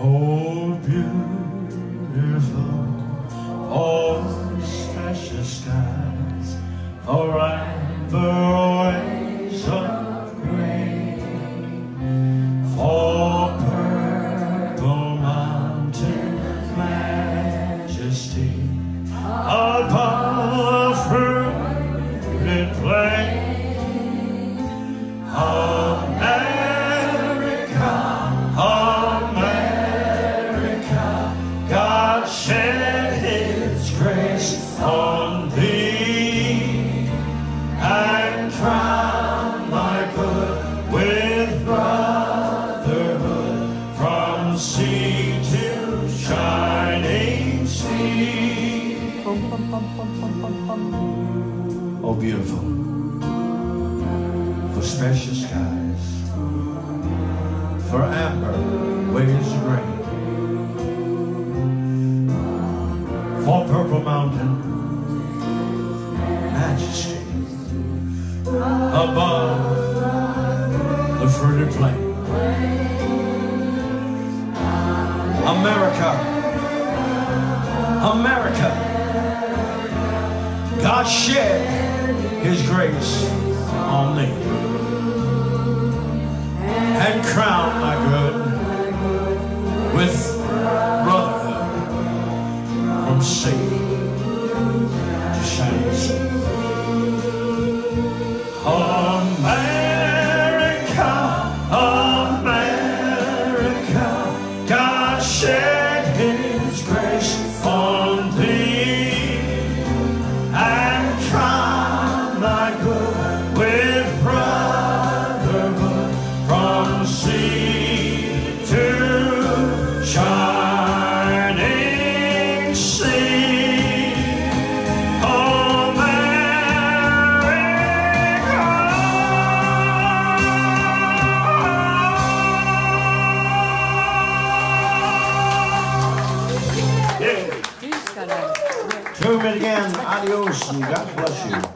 Oh, beautiful, oh, special skies, for amber waves of grain, for purple mountain majesty upon the fruited plain. God shed His grace on thee and crowned thy good with brotherhood from sea to shining sea. Oh, beautiful, for special skies, for amber waves of grain, for purple mountain majesty above the fruited plain. America, America, God shed His grace on thee and crowned my good with brotherhood from sea to shining sea. America, America, God shed His grace on thee and crowned thy good with brotherhood from sea to shining sea. America. Yeah. Tune it again. Adios and God bless you.